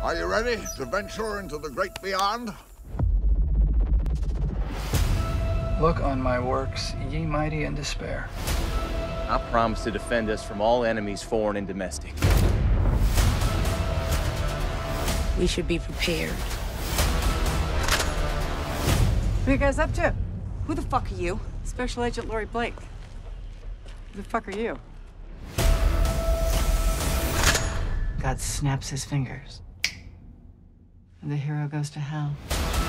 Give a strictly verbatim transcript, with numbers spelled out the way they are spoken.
Are you ready to venture into the great beyond? Look on my works, ye mighty in despair. I promise to defend us from all enemies, foreign and domestic. We should be prepared. What are you guys up to? Who the fuck are you? Special Agent Lori Blake. Who the fuck are you? God snaps his fingers. And the hero goes to hell.